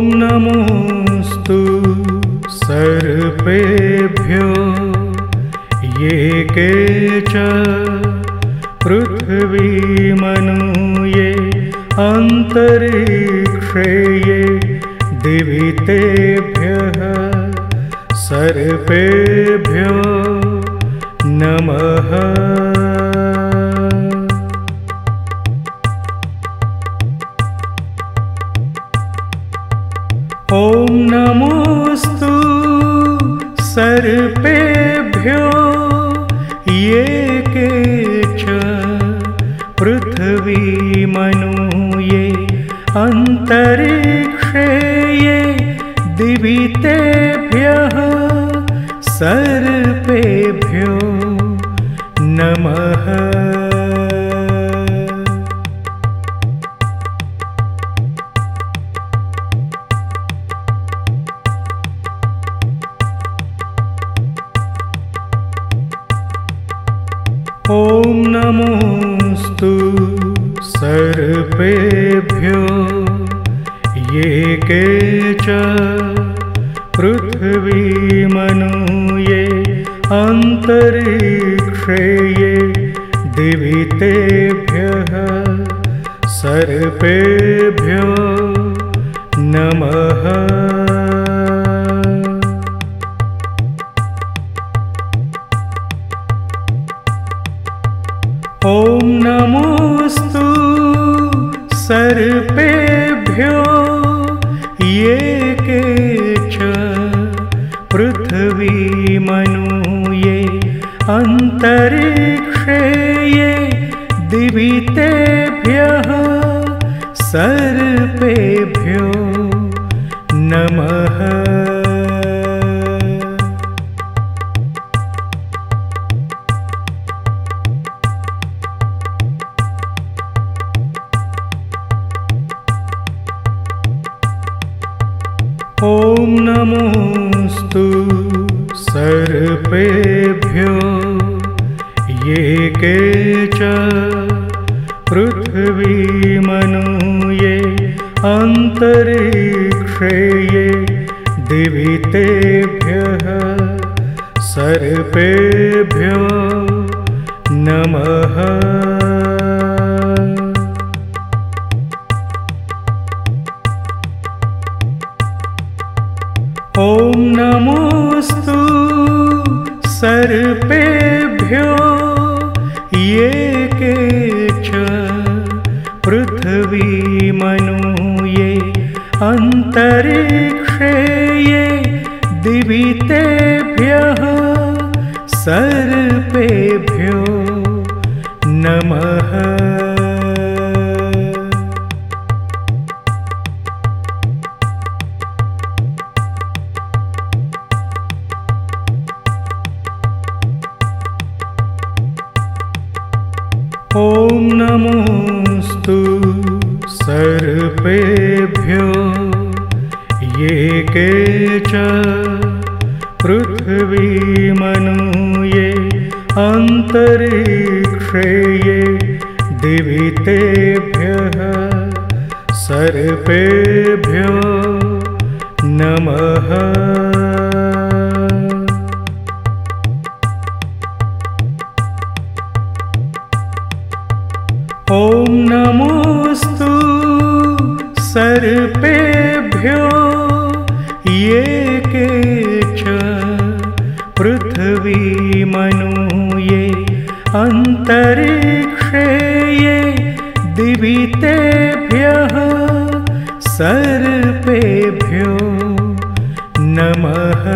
नमोऽस्तु सर्पेभ्यो ये के च पृथ्वीमनु ये अन्तरिक्षे ये दिवि तेभ्यः सर्पेभ्यो नमः। ॐ नमोऽस्तु सर्पेभ्यो ये के च पृथ्वीमनु ये अन्तरिक्षे ये दिवि तेभ्यः सर्पेभ्यो नमः। ॐ नमोऽस्तु सर्पेभ्यो ये के च पृथ्वीमनु ये अन्तरिक्षे ये दिवि तेभ्यः सर्पेभ्यो नमः। ॐ नमोऽस्तु सर्पेभ्यो ये के च पृथ्वीमनु ये अन्तरिक्षे ये दिवि तेभ्यः सर्पेभ्यो नमः। ॐ नमोऽस्तु सर्पेभ्यो ये के च पृथ्वीमनु ये अन्तरिक्षे ये दिवि तेभ्यः सर्पेभ्यो नमः। ॐ नमोऽस्तु सर्पेभ्यो ये के च पृथ्वीमनु ये अन्तरिक्षे ये दिवि तेभ्यः सर्पेभ्यो नमः। ॐ नमोऽस्तु सर्पेभ्यो ये के च पृथ्वीमनु ये अन्तरिक्षे ये दिवि तेभ्यः सर्पेभ्यो नमः। ॐ नमोऽस्तु सर्पेभ्यो ये के च पृथ्वीमनु ये अन्तरिक्षे ये दिवि तेभ्यः सर्पेभ्यो नमः।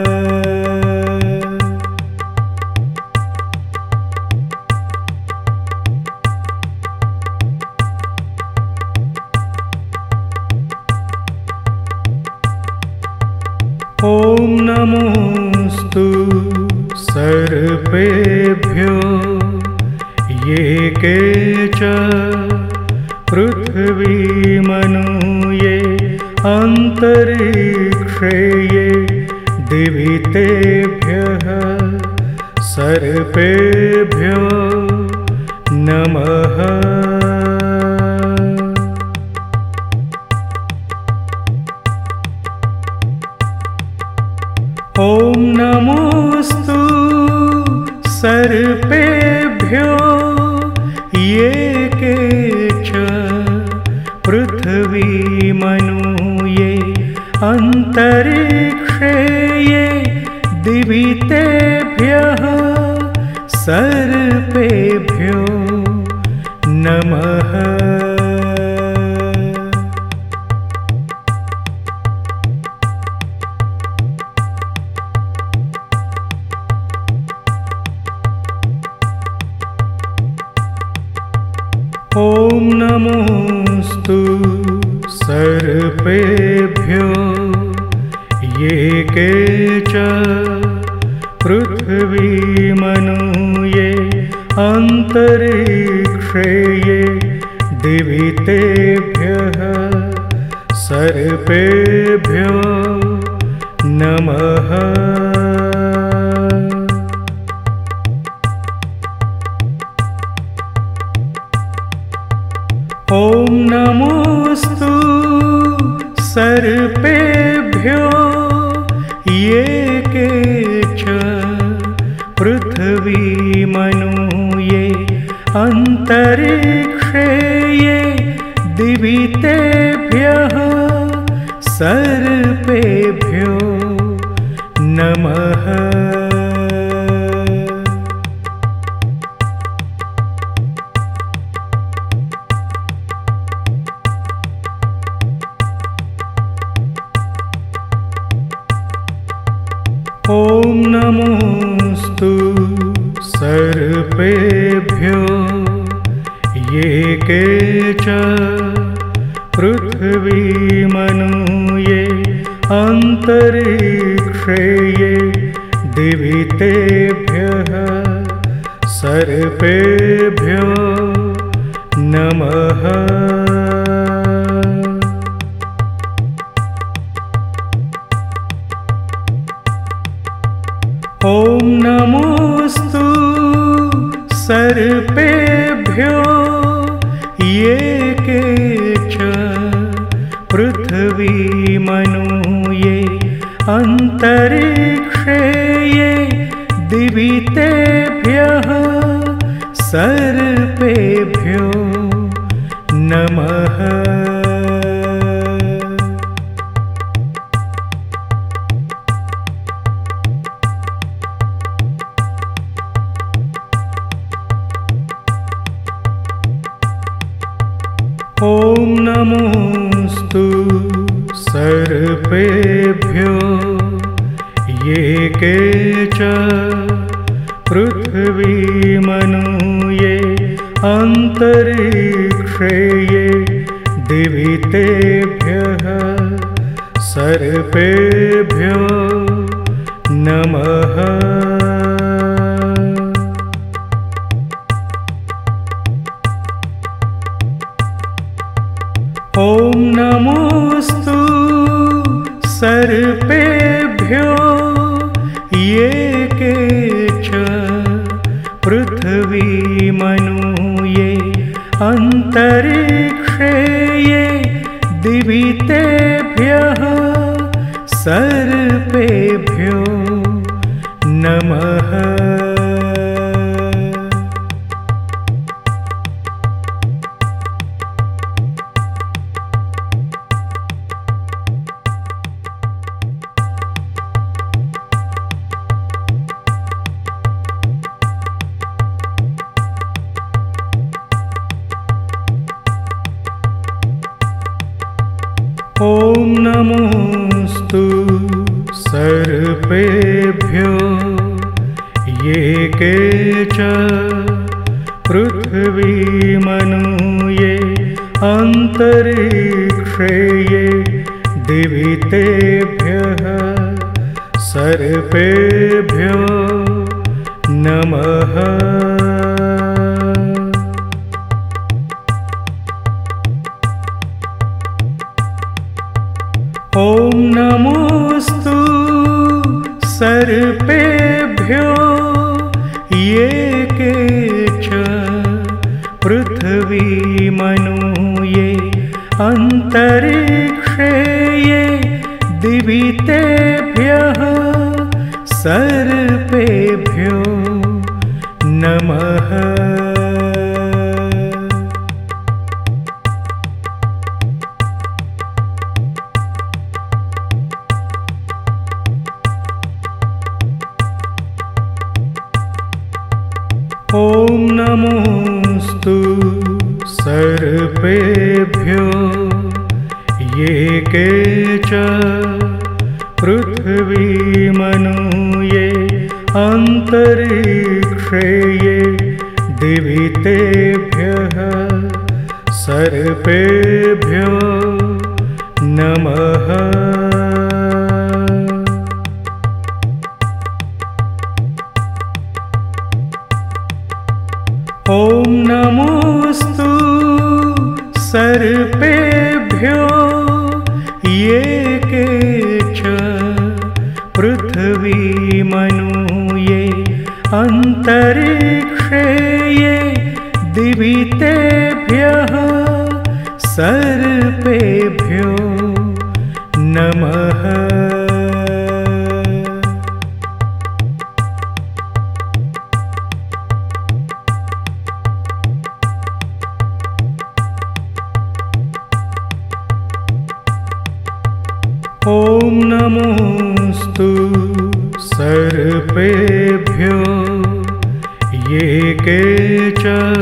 ॐ नमोऽस्तु सर्पेभ्यो ये के च पृथ्वीमनु ये अन्तरिक्षे ये दिवि तेभ्यः सर्पेभ्यो नमः। ॐ ॐ नमोऽस्तु सर्पेभ्यो ये के च पृथ्वीमनु ये अन्तरिक्षे ये दिवि तेभ्यः सर्पेभ्यो नमः। ॐ नमोऽस्तु सर्पेभ्यो ये के च पृथ्वीमनु ये अन्तरिक्षे ये दिवि तेभ्यः सर्पेभ्यो नमः। ॐ नमोऽस्तु सर्पेभ्यो ये के च पृथ्वीमनु ये अन्तरिक्षे ये दिवि तेभ्यः सर्पेभ्यो नमः। ॐ नमोऽस्तु सर्पेभ्यो ये के च पृथ्वीमनु ये अन्तरिक्षे ये दिवि तेभ्यः सर्पेभ्यो नमः। ॐ नमोऽस्तु सर्पेभ्यो ये के च पृथ्वीमनु ये अन्तरिक्षे ये दिवि तेभ्यः सर्पेभ्यो नमः। ॐ नमोऽस्तु सर्पेभ्यो ये के च पृथ्वीमनु ये अन्तरिक्षे ये दिवि तेभ्यः सर्पेभ्यो नमः। ॐ नमोऽस्तु सर्पेभ्यो ये के च पृथ्वीमनु ये अन्तरिक्षे ये दिवि तेभ्यः सर्पेभ्यो नमः। ॐ नमोऽस्तु सर्पेभ्यो ये के च पृथ्वीमनु ये अन्तरिक्षे ये दिवि तेभ्यः सर्पेभ्यो नमः। ॐ नमोऽस्तु सर्पेभ्यो ये के च पृथ्वीमनु ये अन्तरिक्षे ये दिवि तेभ्यः सर्पेभ्यो नमः। ॐ नमोऽस्तु सर्पेभ्यो ये के च पृथ्वीमनु ये अन्तरिक्षे ये दिवि तेभ्यः सर्पेभ्यो नमः। ॐ नमोऽस्तु सर्पेभ्यो ये के च पृथ्वीमनु ये अन्तरिक्षे ये दिवि तेभ्यः सर्पेभ्यो नमः। ॐ नमोऽस्तु सर्पेभ्यो ये के च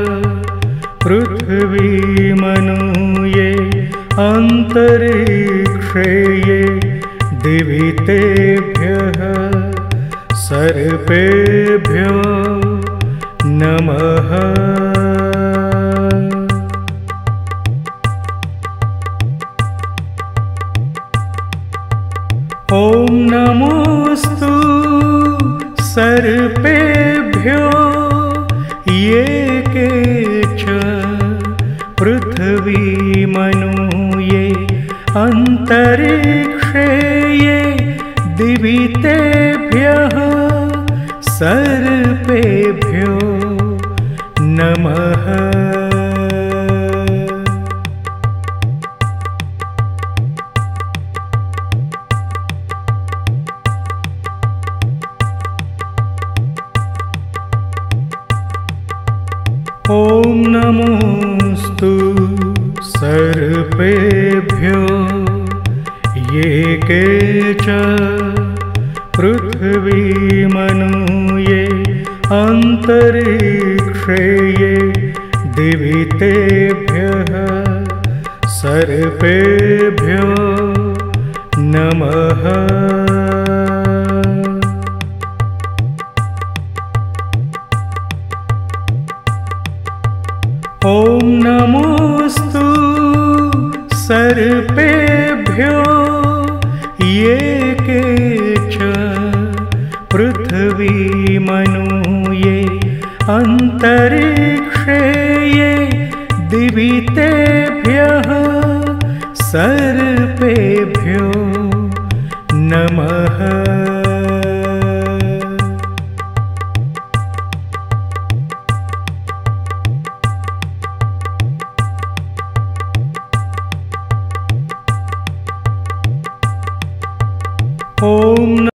पृथ्वीमनु ये अन्तरिक्षे ये दिवि तेभ्यः सर्पेभ्यो नमः। ॐ नमोऽस्तु सर्पेभ्यो ये के च पृथ्वीमनु ये अन्तरिक्षे ये दिवि तेभ्यः सर्पेभ्यो नमः। ॐ नमोऽस्तु सर्पेभ्यो ये के च पृथ्वीमनु ये अन्तरिक्षे ये दिवि तेभ्यः सर्पेभ्यो नमः।